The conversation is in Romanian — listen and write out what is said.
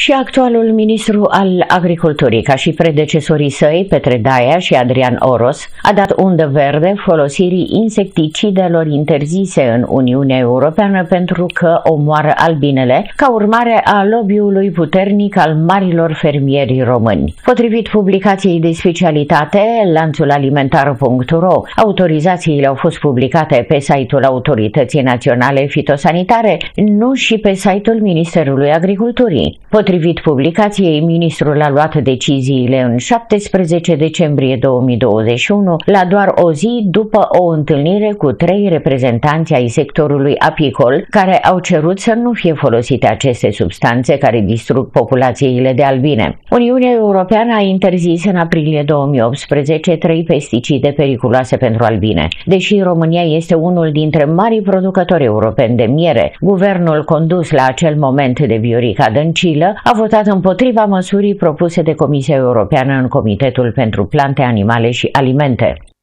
Și actualul ministru al Agriculturii, ca și predecesorii săi, Petre Daia și Adrian Oros, a dat undă verde folosirii insecticidelor interzise în Uniunea Europeană pentru că omoară albinele, ca urmare a lobby-ului puternic al marilor fermieri români. Potrivit publicației de specialitate, lanțulalimentar.ro, autorizațiile au fost publicate pe site-ul Autorității Naționale Fitosanitare, nu și pe site-ul Ministerului Agriculturii. Potrivit publicației, ministrul a luat deciziile în 17 decembrie 2021, la doar o zi după o întâlnire cu 3 reprezentanți ai sectorului apicol, care au cerut să nu fie folosite aceste substanțe care distrug populațiile de albine. Uniunea Europeană a interzis în aprilie 2018 3 pesticide periculoase pentru albine. Deși România este unul dintre marii producători europeni de miere, guvernul condus la acel moment de Viorica Dăncilă a votat împotriva măsurii propuse de Comisia Europeană în Comitetul pentru Plante, Animale și Alimente.